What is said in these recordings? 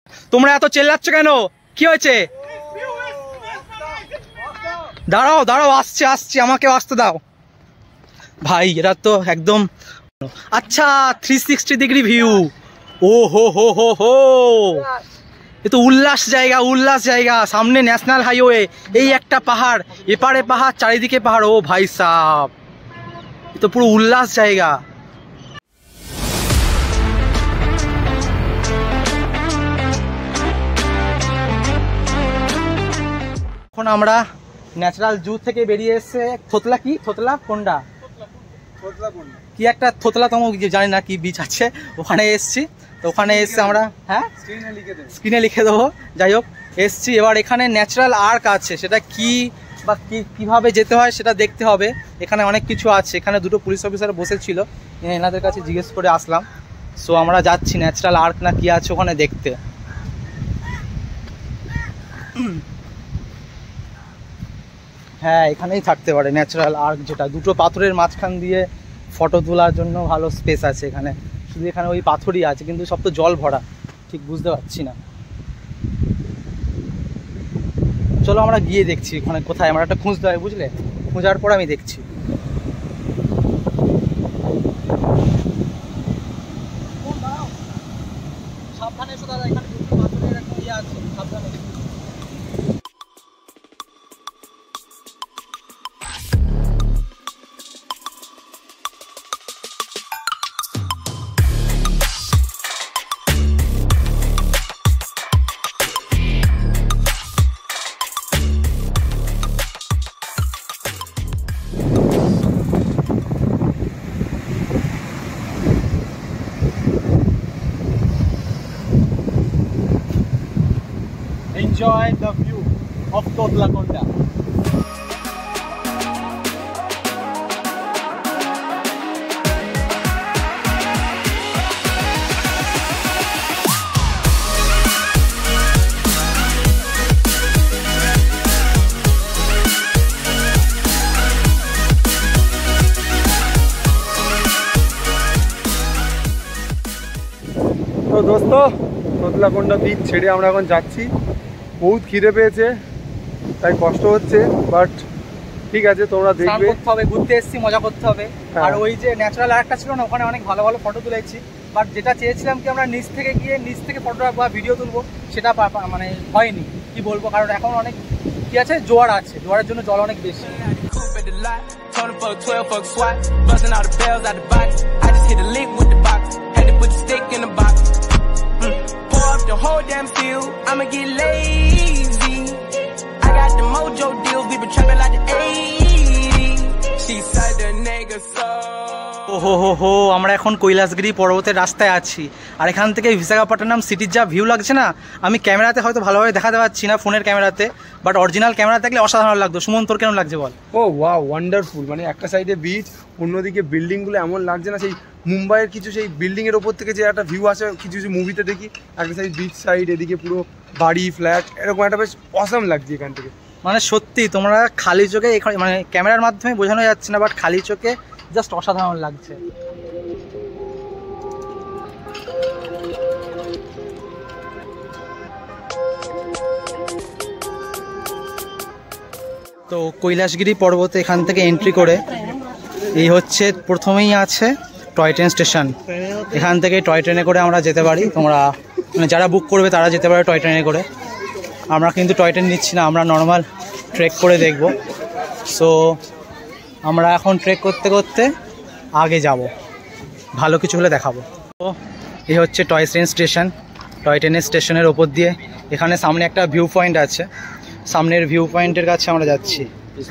তোমরা এত চেল্লাচ্ছ কেন? কি হয়েছে? দাঁড়াও দাঁড়াও, আসছে আসছে, আমাকে আসতে দাও ভাই। এরা তো একদম আচ্ছা 360 ডিগ্রি ভিউ। ও হো হো হো হো, এ তো উল্লাস জায়গা, উল্লাস জায়গা। সামনে ন্যাশনাল হাইওয়ে, এই একটা পাহাড়, এপারে পাহাড়, চারিদিকে পাহাড়। ও ভাই সাব, এ তো পুরো উল্লাস জায়গা। এখন আমরা ন্যাচারাল জু থেকে বেরিয়ে এসে থতলাকোন্ডা কি একটা থতলাতম জানি না কি বিচ আছে, ওখানে এসছি। তো ওখানে এসে আমরা স্ক্রিনে লিখে দেবো। যাই হোক এসছি, এবার এখানে ন্যাচারাল আর্ক আছে, সেটা কি বা কিভাবে যেতে হয় সেটা দেখতে হবে। এখানে অনেক কিছু আছে। এখানে দুটো পুলিশ অফিসার বসেছিল, এনাদের কাছে জিজ্ঞেস করে আসলাম। সো আমরা যাচ্ছি ন্যাচারাল আর্ক না কি আছে ওখানে দেখতে। হ্যাঁ এখানেই থাকতে পারে ন্যাচারাল আর্ক, যেটা দুটো পাথরের মাঝখান দিয়ে ফটো তোলার জন্য ভালো স্পেস আছে এখানে। শুধু এখানে ওই পাথরই আছে, কিন্তু সব তো জল ভরা, ঠিক বুঝতে পারছি না। চলো আমরা গিয়ে দেখছি ওখানে কোথায়। আমরা একটা খুঁজতে হয়, বুঝলে, খোঁজার পর আমি দেখছি। সাবধানে এসো দাদা, এখানে পাথরের একটা ইয়ে আছে, সাবধানে। Enjoy the view of Thotlakonda. তো দোস্ত, থতলাকোন্ডা বিচ ছেড়ে আমরা এখন যাচ্ছি। বহুত খিদে পেয়েছে, তাই কষ্ট হচ্ছে, বাট ঠিক আছে, তোমরা দেখবে। করতে হবে, ঘুরতে এসেছি, মজা করতে হবে। আর ওই যে ন্যাচারাল আর্কটা ছিল না, ওখানে অনেক ভালো ভালো ফটো তুলেছি। বাট যেটা চেয়েছিলাম কি আমরা নিচ থেকে গিয়ে নিচ থেকে ফটো বা ভিডিও তুলবো, সেটা মানে হয়নি। কি বলবো, কারণ এখন অনেক কি আছে, জোয়ার আছে, জোয়ারের জন্য জল অনেক বেশি। The whole damn field, I'ma get lazy. I got the mojo deals, we been trapping like the 80s. She said the nigga so. ওহো, আমরা এখন কৈলাসগিরি পর্বতের রাস্তায় আছি। আর এখান থেকে বিশাখাপট্টনম সিটির যা ভিউ লাগছে না, আমি ক্যামেরাতে হয়তো ভালোভাবে দেখাতে পারছি না, ফোনের ক্যামেরাতে, বাট অরিজিনাল ক্যামেরা থাকলে অসাধারণ লাগতো। সুমন, তোর কেমন লাগছে বল? ও ওয়াও, ওয়ান্ডারফুল। মানে একটা সাইডে বিচ, অন্যদিকে বিল্ডিংগুলো এমন লাগছে না সেই মুম্বাইয়ের কিছু সেই বিল্ডিংয়ের ওপর থেকে যে একটা ভিউ আসে কিছু কিছু মুভিতে দেখি, একটা সাইড বিচ সাইড, এদিকে পুরো বাড়ি ফ্ল্যাট, এরকম একটা বেশ অসাম লাগছে এখান থেকে। মানে সত্যি তোমরা খালি চোখে, মানে ক্যামেরার মাধ্যমে বোঝানো যাচ্ছে না, বাট খালি চোখে জাস্ট অসাধারণ লাগছে। তো কৈলাসগিরি পর্বতে এখান থেকে এন্ট্রি করে এই হচ্ছে প্রথমেই আছে টয় ট্রেন স্টেশন। এখান থেকে টয় ট্রেনে করে আমরা যেতে পারি। তোমরা মানে যারা বুক করবে তারা যেতে পারে টয় ট্রেনে করে। আমরা কিন্তু টয় ট্রেন নিচ্ছি না, আমরা নর্মাল ট্রেক করে দেখব। সো আমরা এখন ট্রেক করতে করতে আগে যাব, ভালো কিছু হলে দেখাবো। তো এই হচ্ছে টয় ট্রেন স্টেশন। টয় ট্রেনের স্টেশনের ওপর দিয়ে এখানে সামনে একটা ভিউ পয়েন্ট আছে, সামনের ভিউ পয়েন্টের কাছে আমরা যাচ্ছি।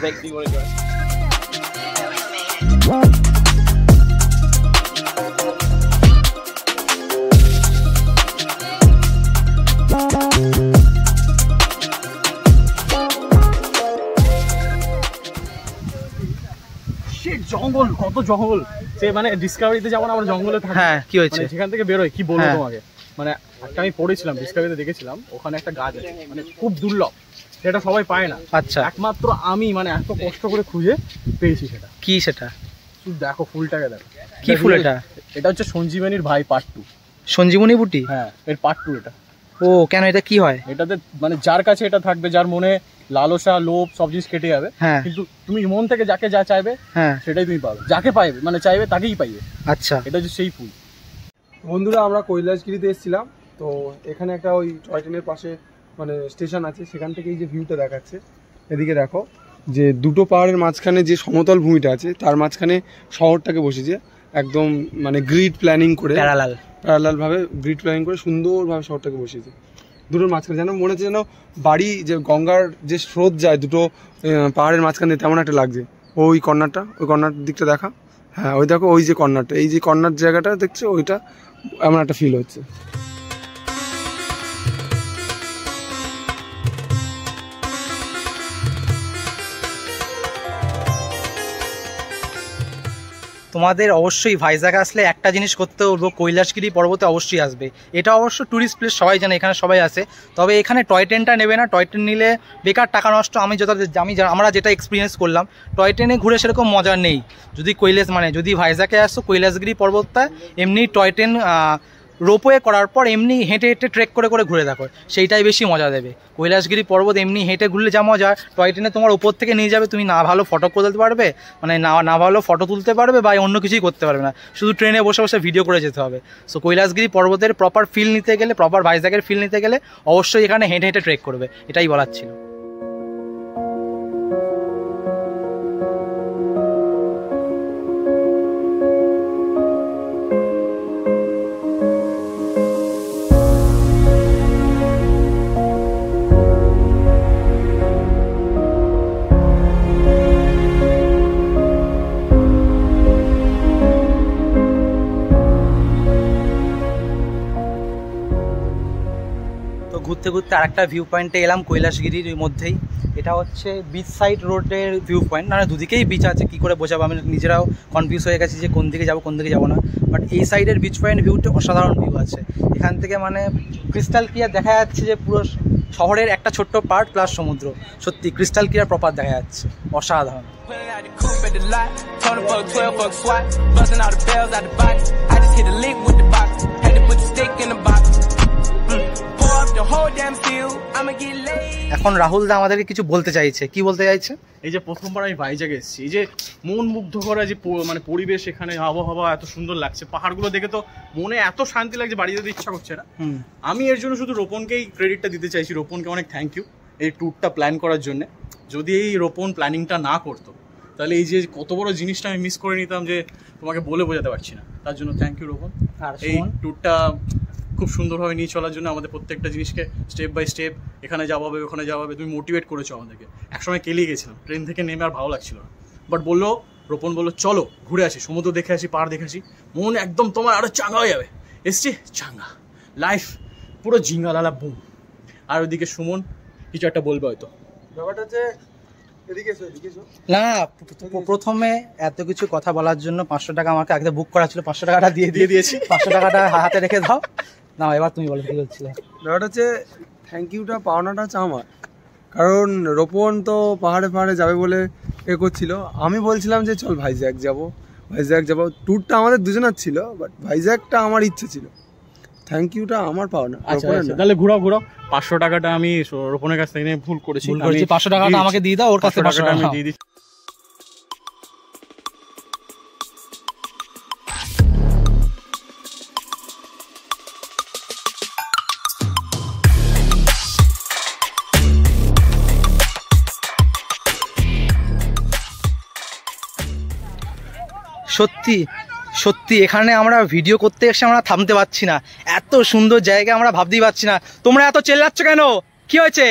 জঙ্গল, কত জঙ্গল! সে মানে ডিসকাভারিতে যেমন আমরা জঙ্গলে থাকি, হ্যাঁ কি হয়েছে, সেখান থেকে বেরোয় কি বলবো তোমাকে। মানে একটা আমি পড়েছিলাম, ডিসকাভারিতে দেখেছিলাম, ওখানে একটা গাছ আছে মানে খুব দুর্লভ, সেটা সবাই পায় না। আচ্ছা, একমাত্র আমি মানে এত কষ্ট করে খুঁজে পেয়েছি সেটা। কি সেটা? শুধু দেখো ফুলটাকে, দেখো কি ফুল এটা? এটা হচ্ছে সঞ্জীবনীর ভাই পার্ট 2। সঞ্জীবনী বুটি? হ্যাঁ, এর পার্ট 2 এটা। ও কেন, এটা কি হয়? এটাতে মানে যার কাছে এটা থাকবে, যার মনে লালসা লোভ সব জিনিস কেটে যাবে, হ্যাঁ, কিন্তু তুমি মন থেকে যাকে যা চাইবে হ্যাঁ সেটাই তুমি পাবে, যাকে পাইবে মানে চাইবে তাকেই পাইবে। আচ্ছা, এটা হচ্ছে সেই ফুল। বন্ধুরা আমরা কৈলাসগিরিতে এসেছিলাম, তো এখানে একটা ওই টয় ট্রেনের পাশে মানে স্টেশন আছে, সেখান থেকে এই যে ভিউটা দেখাচ্ছে, এদিকে দেখো যে দুটো পাহাড়ের মাঝখানে যে সমতল ভূমিটা আছে তার মাঝখানে শহরটাকে বসেছে একদম মানে গ্রিড প্ল্যানিং করে, প্যারালালভাবে গ্রিড প্ল্যানিং করে সুন্দরভাবে শহরটাকে বসিয়েছে দুটোর মাঝখানে। যেন মনে হচ্ছে যেন বাড়ি যে গঙ্গার যে স্রোত যায় দুটো পাহাড়ের মাঝখানে, তেমন একটা লাগছে। ওই কর্নারটা, ওই কর্নার দিকটা দেখা, হ্যাঁ ওই দেখো ওই যে কর্নারটা, এই যে কর্নার জায়গাটা দেখছো ওইটা, এমন একটা ফিল হচ্ছে। তোমাদের অবশ্যই ভাইজাগ আসলে একটা জিনিস করতে বলবো, কৈলাসগিরি পর্বতে অবশ্যই আসবে। এটা অবশ্য ট্যুরিস্ট প্লেস, সবাই জানে, এখানে সবাই আসে। তবে এখানে টয় ট্রেনটা নেবে না, টয় ট্রেন নিলে বেকার টাকা নষ্ট। আমরা যেটা এক্সপিরিয়েন্স করলাম, টয় ট্রেনে ঘুরে সেরকম মজা নেই। যদি যদি ভাইজাগে আসো কৈলাসগিরি পর্বতটা এমনি টয় ট্রেন রোপওয়ে করার পর এমনি হেঁটে হেঁটে ট্রেক করে করে ঘুরে দেখো, সেইটাই বেশি মজা দেবে। কৈলাসগিরি পর্বত এমনি হেঁটে ঘুরলে যা মজা, টয় ট্রেনে তোমার উপর থেকে নিয়ে যাবে, তুমি না ভালো ফটো তুলতে পারবে, মানে না ভালো ফটো তুলতে পারবে বা অন্য কিছুই করতে পারবে না, শুধু ট্রেনে বসে বসে ভিডিও করে যেতে হবে। সো কৈলাসগিরি পর্বতের প্রপার ফিল নিতে গেলে, প্রপার ভাইজাগের ফিল নিতে গেলে অবশ্যই এখানে হেঁটে হেঁটে ট্রেক করবে, এটাই বলার ছিল। ঘুরতে ঘুরতে আরেকটা ভিউ পয়েন্টে এলাম কৈলাসগিরির মধ্যেই। এটা হচ্ছে বিচ সাইড রোডের ভিউ পয়েন্ট, মানে দুদিকেই বিচ আছে, কী করে বোঝাবো, আমি নিজেরাও কনফিউজ হয়ে গেছি যে কোন দিকে যাবো কোন দিকে যাবো না। বাট এই সাইডের বিচ পয়েন্ট ভিউটা অসাধারণ ভিউ আছে, এখান থেকে মানে ক্রিস্টাল ক্লিয়ার দেখা যাচ্ছে যে পুরো শহরের একটা ছোট্ট পার্ট প্লাস সমুদ্র, সত্যি ক্রিস্টাল ক্লিয়ার প্রপার দেখা যাচ্ছে, অসাধারণ। এখন রাহুল দা আমাদেরকে কিছু বলতে চাইছে, কি বলতে চাইছে? এই যে প্রথমবার আমি ভাইজাগ এসেছি, এই যে মন মুগ্ধ করা যে মানে পরিবেশ, এখানে আবহাওয়া এত সুন্দর লাগছে, পাহাড়গুলো দেখে তো মনে এত শান্তি লাগছে, বাড়ি যেতে ইচ্ছা করছে না। আমি এর জন্য শুধু রোপনকেই ক্রেডিটটা দিতে চাইছি, রোপনকে অনেক থ্যাংক ইউ এই ট্যুরটা প্ল্যান করার জন্য। যদি এই রোপন প্ল্যানিংটা না করতো তাহলে এই যে কত বড় জিনিসটা আমি মিস করে নিতাম, যে তোমাকে বলে বোঝাতে পারছি না। তার জন্য থ্যাংক ইউ রোপন, এই ট্যুরটা খুব সুন্দরভাবে নিয়ে চলার জন্য, আমাদের প্রত্যেকটা জিনিসকে স্টেপ বাই স্টেপ এখানে যাওয়া হবে ওখানে যাওয়া হবে, তুমি মোটিভেট করেছো আমাদেরকে। একসময় কেলিয়ে গেছিলাম, ট্রেন থেকে নেমে আর ভালো লাগছিল না, বাট রোপন বললো চলো ঘুরে আসি, সমুদ্র দেখে আসি, পাহাড় দেখে আসি, মন একদম তোমার আরও চাঙ্গা হয়ে যাবে। এসছি চাঙ্গা, লাইফ পুরো ঝিঙ্গা লালা বুম। আর ওইদিকে সুমন কিছু একটা বলবে হয়তো। ব্যাপারটা হচ্ছে না, প্রথমে এত কিছু কথা বলার জন্য 500 টাকা আমাকে আগে বুক করা ছিল, 500 টাকাটা দিয়ে দিয়েছি, 500 টাকাটা হাতে রেখে দাও না। এবার তুমি বলো কি বলছিলে। ব্যাপারটা হচ্ছে থ্যাংক ইউটা পাওনাটা হচ্ছে আমার, কারণ রোপন তো পাহাড়ে যাবে বলে করছিল, আমি বলছিলাম যে চল ভাইজ্যাগ যাবো, ট্যুরটা আমাদের দুজনের ছিল, বাট ভাইজ্যাগটা আমার ইচ্ছে ছিল। থ্যাংক ইউটা আমার পাওনা। তাহলে ঘুরাও 500 টাকাটা আমি রোপনের কাছ থেকে ভুল করেছি, 500 টাকাটা আমাকে দিয়ে দাও, ওর কাছে 500 টাকা আমি দিয়ে দিচ্ছি। সত্যি এখানে আমরা ভিডিও করতে এসে আমরা থামতে পারছি না, এত সুন্দর জায়গা আমরা ভাবতেই পারছি না। তোমরা এত চেল্লাচ্ছ কেন, কি হয়েছে?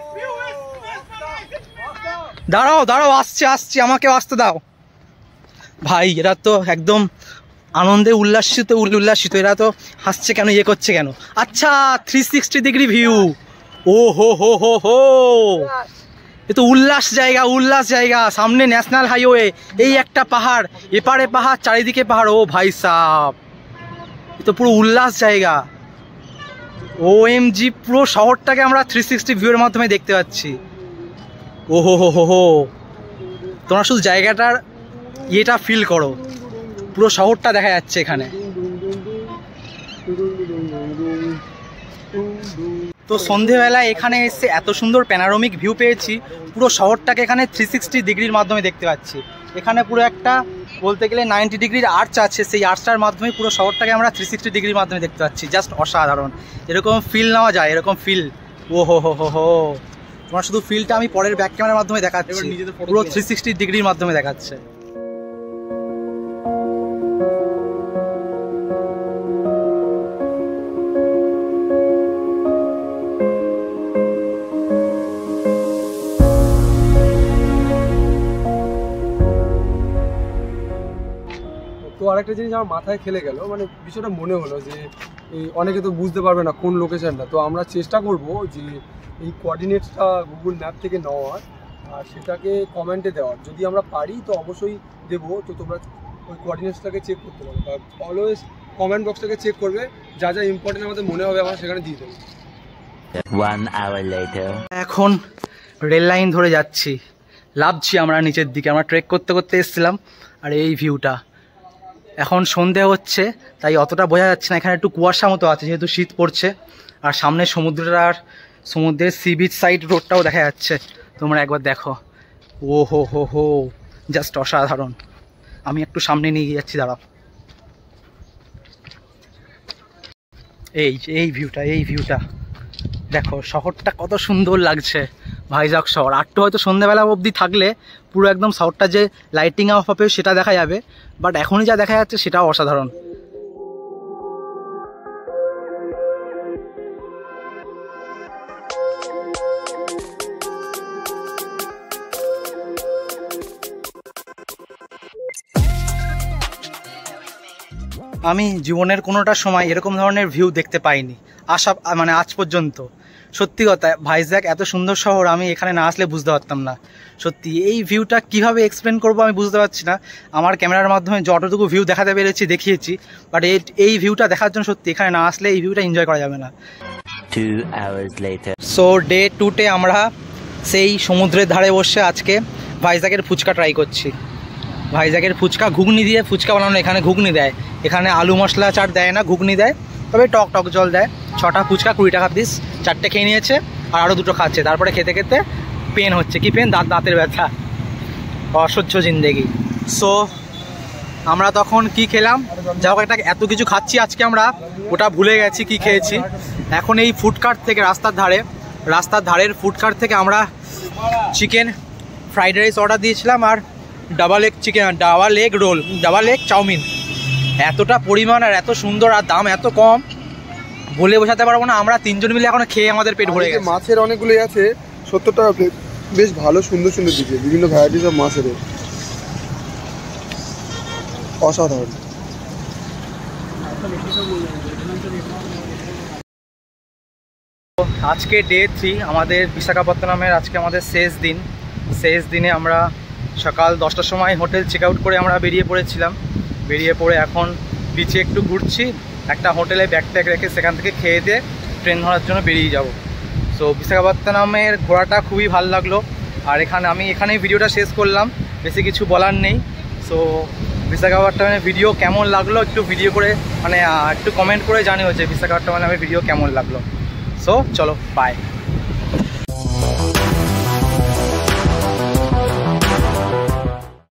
দাঁড়াও আসছি, আমাকেও আসতে দাও ভাই। এরা তো একদম আনন্দে উল্লাসিত, এরা তো হাসছে কেন, ইয়ে করছে কেন? আচ্ছা 360 ডিগ্রি ভিউ, ও হো, এ তো উল্লাস জায়গা, সামনে ন্যাশনাল হাইওয়ে, এই একটা পাহাড়, এপারে পাহাড়, চারিদিকে পাহাড়, ও ভাই সাব, এ তো পুরো উল্লাস জায়গা। OMG, পুরো শহরটাকে আমরা 360 ভিউয়ের মাধ্যমে দেখতে পাচ্ছি। ও হো, তোমরা শুধু জায়গাটার ইয়েটা ফিল করো, পুরো শহরটা দেখা যাচ্ছে এখানে। তো সন্ধেবেলা এখানে এসে এত সুন্দর প্যানোরামিক ভিউ পেয়েছি, পুরো শহরটাকে এখানে 360 ডিগ্রির মাধ্যমে দেখতে পাচ্ছি। এখানে পুরো একটা বলতে গেলে 90 ডিগ্রির আর্চ আছে, সেই আর্চটার মাধ্যমে পুরো শহরটাকে আমরা 360 ডিগ্রির মাধ্যমে দেখতে পাচ্ছি। জাস্ট অসাধারণ, এরকম ফিল নেওয়া যায়, এরকম ফিল। ও হো হো হো হো, তোমার শুধু ফিলটা আমি পরের ব্যাক ক্যামেরার মাধ্যমে দেখাচ্ছি, পুরো 360 ডিগ্রির মাধ্যমে দেখাচ্ছে। তো আরেকটা জিনিস আমার মাথায় খেলে গেল, মানে বিষয়টা মনে হলো যে এই অনেকে তো বুঝতে পারবে না কোন লোকেশনটা, তো আমরা চেষ্টা করব যে এই কোঅর্ডিনেটসটা গুগল ম্যাপ থেকে নেওয়ার আর সেটাকে কমেন্টে দেওয়ার। যদি আমরা পারি তো অবশ্যই দেবো, তো তোমরা ওই কোঅর্ডিনেটসটাকে চেক করতে পারো বা অলওয়েজ কমেন্ট বক্সটাকে চেক করবে, যা যা ইম্পর্টেন্ট আমাদের মনে হবে আমরা সেখানে দিয়ে দেবো। 1 hour later. এখন রেল লাইন ধরে যাচ্ছি, লাফছি আমরা নিচের দিকে। আমরা ট্রেক করতে করতে এসেছিলাম, আর এই ভিউটা। এখন সন্ধে হচ্ছে তাই অতটা বোঝা যাচ্ছে না, এখানে একটু কুয়াশা মতো আছে যেহেতু শীত পড়ছে। আর সামনে সমুদ্রের সি বিচ সাইড রোডটাও দেখা যাচ্ছে, তোমরা একবার দেখো। ও হো হো হো, জাস্ট অসাধারণ। আমি একটু সামনে নিয়ে যাচ্ছি, দাঁড়াও। এই ভিউটা দেখো, শহরটা কত সুন্দর লাগছে। ভাইজাগ শহর আটটু হয়তো সন্ধ্যাবেলা অবধি থাকলে পুরো একদম শহরটা যে লাইটিং অফ হবে সেটা দেখা যাবে, বাট এখনই যা দেখা যাচ্ছে সেটাও অসাধারণ। আমি জীবনের কোনোটা সময় এরকম ধরনের ভিউ দেখতে পাইনি, আজ পর্যন্ত। সত্যি কথা, ভাইজ্যাগ এত সুন্দর শহর, আমি এখানে না আসলে বুঝতে পারতাম না। সত্যি এই ভিউটা কিভাবে এক্সপ্লেন করবো আমি বুঝতে পারছি না। আমার ক্যামেরার মাধ্যমে যতটুকু ভিউ দেখাতে পেরেছি দেখিয়েছি, বাট এই ভিউটা দেখার জন্য সত্যি এখানে না আসলে এই ভিউটা এনজয় করা যাবে না। 2 hours later. সো ডে 2তে আমরা সেই সমুদ্রের ধারে বসে আজকে ভাইজ্যাগের ফুচকা ট্রাই করছি। ভাইজ্যাগের ফুচকা, ঘুগনি দিয়ে ফুচকা বানানো। এখানে ঘুগনি দেয়, এখানে আলু মশলা চাট দেয় না, ঘুগনি দেয়, তবে টক টক জল দেয়। 6টা ফুচকা 20 টাকা পিস, 4টে খেয়ে নিয়েছে আর আরও 2টো খাচ্ছে। তারপরে খেতে খেতে পেন হচ্ছে, কি পেন, দাঁতের ব্যথা, অসহ্য জিন্দেগি। সো আমরা তখন কি খেলাম, যা হোক, এত কিছু খাচ্ছি আজকে আমরা, ওটা ভুলে গেছি কি খেয়েছি। এখন এই ফুডকার্ট থেকে রাস্তার ধারের ফুডকার্ট থেকে আমরা চিকেন ফ্রাইড রাইস অর্ডার দিয়েছিলাম আর double egg roll, double egg chowmein. এতটা পরিমাণ আর এত সুন্দর আর দাম এত কম, বলে বোঝাতে পারবো না। আমরা 3 জন মিলে এখন খেয়ে আমাদের পেট ভরে গেছে। মাছের অনেকগুলোই আছে, 70 টাকা প্লেট, বেশ ভালো সুন্দর সুন্দর দিচ্ছে, বিভিন্ন ভ্যারাইটিস অফ মাছের, অসাধারণ। আজকে ডে 3 আমাদের বিশাখাপত্তনমের, আজকে আমাদের শেষ দিনে আমরা সকাল 10টার সময় হোটেল চেক আউট করে আমরা বেরিয়ে পড়ে এখন বিচে একটু ঘুরছি। একটা হোটেলে ব্যাগ ট্যাগ রেখে সেখান থেকে খেয়ে দিয়ে ট্রেন ধরার জন্য বেরিয়ে যাব। সো বিশাখাপত্তনমের ঘোরাটা খুবই ভালো লাগলো। আর আমি এখানেই ভিডিওটা শেষ করলাম, বেশি কিছু বলার নেই। সো বিশাখাপত্তনমের ভিডিও কেমন লাগলো একটু একটু কমেন্ট করে জানিও যে বিশাখাপত্তনমের ভিডিও কেমন লাগলো। সো চলো, বাই।